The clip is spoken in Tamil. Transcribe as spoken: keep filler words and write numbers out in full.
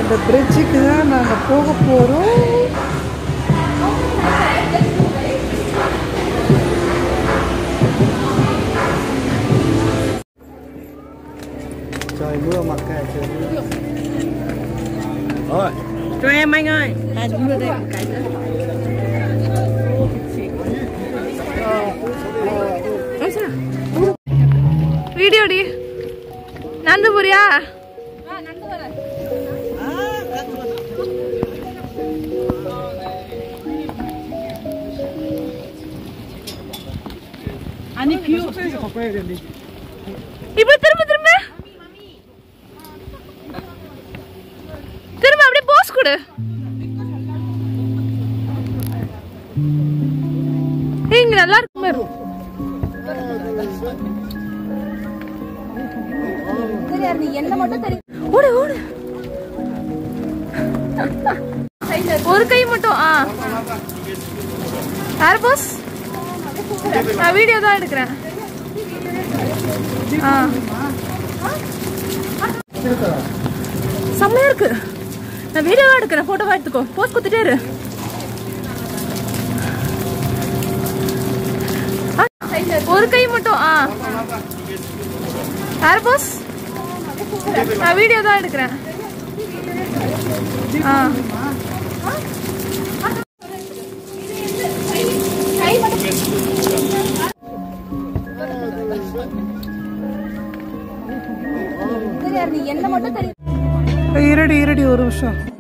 இந்த பிரிட்ஜுக்கு தான் நாங்கள் போக போகிறோம். Trời mưa mặc kệ trời mưa. Rồi, cho em anh ơi. À đúng rồi đây một cái nữa. Video đi. Nandu போறியா? ஆ நந்து வரேன். ஆ நந்து வரேன். 아니 뷰 숙소에서 바꿔야 되는데. 이거 திரும்ப திரும்ப. திரும்ப அப்படியே போஸ் கொடு. இங்க நல்லா இருக்கு பாரு. சரி நீ என்ன மட்டும் தெரியும். ஓடு ஓடு. ஒரு கை மட்டும். ஆ. யார் போஸ்? நான் வீடியோ தான் எடுக்கிறேன். ஆ. செம்மையா இருக்கு. நான் வீடியோ தான் எடுக்கிறேன். போட்டோவா எடுத்துக்கோ. போஸ் குத்திட்டே இரு. ஒரு கை மட்டும். ஆ. யார் போஸ்? நான் வீடியோ தான் எடுக்கிறேன். ஆ. இருடி இருடி ஒரு நிமிஷம்.